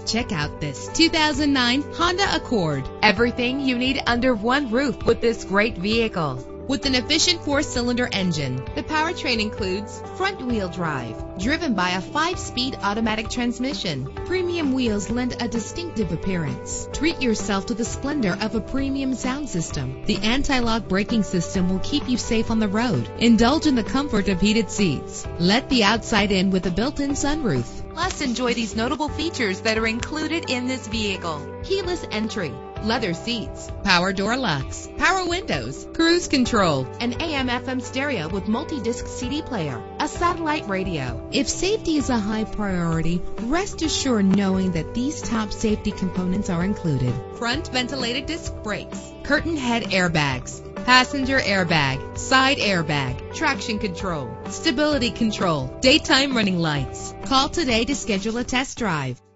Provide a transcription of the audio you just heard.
Check out this 2009 Honda Accord. Everything you need under one roof with this great vehicle. With an efficient 4-cylinder engine, the powertrain includes front-wheel drive, driven by a 5-speed automatic transmission. Premium wheels lend a distinctive appearance. Treat yourself to the splendor of a premium sound system. The anti-lock braking system will keep you safe on the road. Indulge in the comfort of heated seats. Let the outside in with a built-in sunroof. Plus, enjoy these notable features that are included in this vehicle: keyless entry, leather seats, power door locks, power windows, cruise control, an AM/FM stereo with multi-disc CD player, a satellite radio. If safety is a high priority, rest assured knowing that these top safety components are included: front ventilated disc brakes, curtain head airbags, passenger airbag, side airbag, traction control, stability control, daytime running lights. Call today to schedule a test drive.